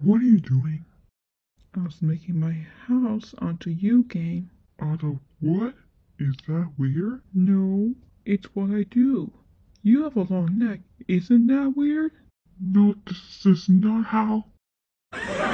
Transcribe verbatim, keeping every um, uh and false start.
What are you doing? I was making my house onto you game. Out of what? Is that weird? No, it's what I do. You have a long neck. Isn't that weird? No, this is not how.